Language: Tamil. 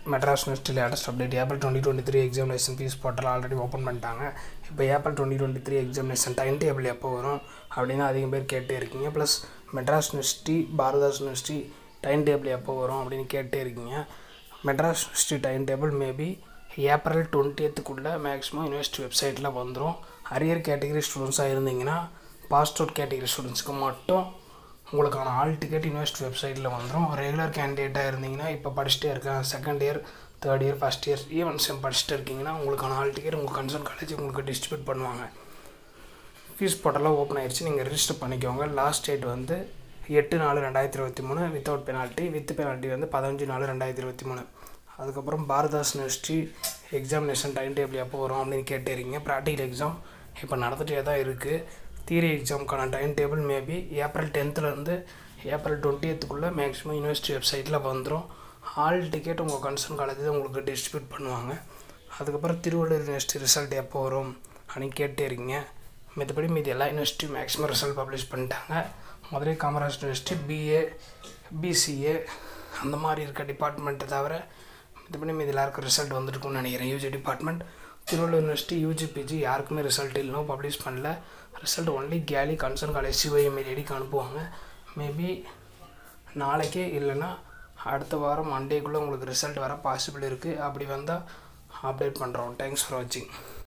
Madras University latest update April 2023 examination fees portal already open பண்ணிட்டாங்க. இப்போ April 2023 examination timetable எப்போ வரும் அப்படினா அதிகம் பேர் கேட்டே இருக்கீங்க. ப்ளஸ் Madras University, பாரதாஸ் University timetable எப்போ வரும் அப்படினு கேட்டே இருக்கீங்க. Madras University timetable maybe April 20th குள்ள மேக்ஸிமம் யுனிவர்சிட்டி வெப்சைட்ல வந்துரும். அரியர் கேட்டகரி ஸ்டூடண்ட்ஸா இருந்தீங்கன்னா பாஸ்ட் அவுட் கேட்டகரி ஸ்டூடண்ட்ஸ்க்கு மட்டும் உங்களுக்கான ஆல் டிக்கெட் யுனிவர்சிட்டி வெப்சைட்டில் வந்துடும். ரெகுலர் கேண்டிடேட்டாக இருந்தீங்கன்னா இப்போ படிச்சுட்டே இருக்கேன், second year, third year, first year, even sem படிச்சுட்டு இருக்கீங்கன்னா உங்களுக்கான ஆல் டிக்கெட் உங்கள் கன்சர்ன் காலேஜ் உங்களுக்கு டிஸ்ட்ரிபியூட் பண்ணுவாங்க. ஃபீஸ் போர்ட்டெல்லாம் ஓப்பன் ஆயிடுச்சு, நீங்கள் ரிஜிஸ்டர் பண்ணிக்கோங்க. லாஸ்ட் டேட் வந்து 8/4/2023 வித்தவுட் பெனால்ட்டி, வித் பெனால்ட்டி வந்து 15/4/2023. அதுக்கப்புறம் பாரதாஸ் யூனிவர்சிட்டி எக்ஸாமினேஷன் டைம் டேபிள் எப்போ வரும் அப்படின்னு கேட்டுறீங்க. ப்ராக்டிக்கல் எக்ஸாம் இப்போ நடந்துகிட்டே தான் இருக்குது. தியரி எக்ஸாமுக்கான timetable maybe April 10th April 20th maximum university வெப்சைட்டில் வந்துடும். ஆல் டிக்கெட் உங்கள் கன்சர்ன் காலேஜில் உங்களுக்கு டிஸ்ட்ரிபியூட் பண்ணுவாங்க. அதுக்கப்புறம் திருவள்ளூர் யூனிவர்சிட்டி ரிசல்ட் எப்போ வரும் அப்படின்னு கேட்டே இருக்கீங்க. மீதி எல்லா யூனிவர்சிட்டி மேக்ஸிமம் ரிசல்ட் பப்ளிஷ் பண்ணிட்டாங்க. Madurai Kamaraj university BA, BCA அந்த மாதிரி இருக்க டிபார்ட்மெண்ட்டை தவிர மீதி எல்லாருக்கும் ரிசல்ட் வந்துருக்குன்னு நினைக்கிறேன். UG department Tiruvallur university UG PG யாருக்குமே ரிசல்ட் இன்னும் பப்ளிஷ் பண்ணல. ரிசல்ட் ஒன்லி கேலி கன்சர்ன் காலேஜ் CYML ஐடிக்கு அனுப்புவாங்க. மேபி நாளைக்கே இல்லைன்னா அடுத்த வாரம் மண்டேக்குள்ளே உங்களுக்கு ரிசல்ட் வர பாசிபிள் இருக்குது. அப்படி வந்தால் அப்டேட் பண்ணுறோம். தேங்க்ஸ் ஃபார் வாட்சிங்.